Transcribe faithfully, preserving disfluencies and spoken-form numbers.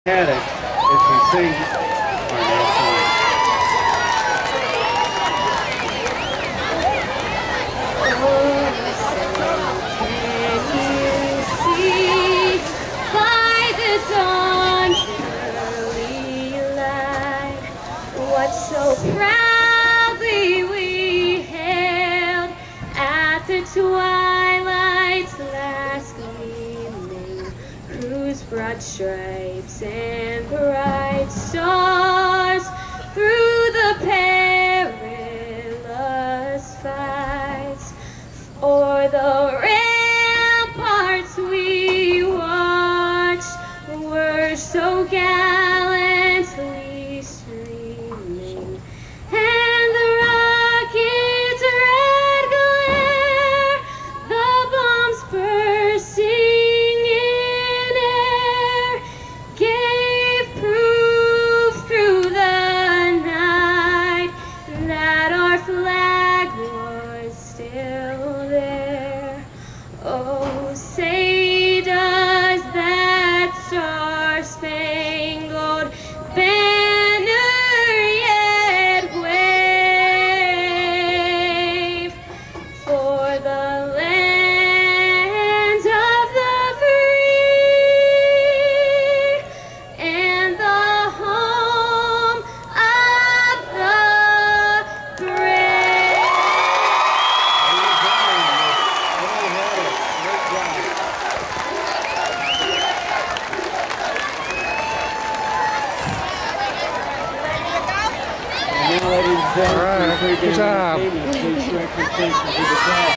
Haddix as we sing our national anthem. What so proudly we hailed at the twilight's last gleaming, whose broad stripes and bright stars through the perilous fights o'er the ramparts we watched were so gallantly streaming, and the rocket's red glare, the bombs bursting in air, gave proof through the night that our flag was still there. Oh, say does that star-spangled banner yet wave for the land of the free and the home of the brave? And now, ladies and gentlemen, All right, good job. please direct your attention to the crowd.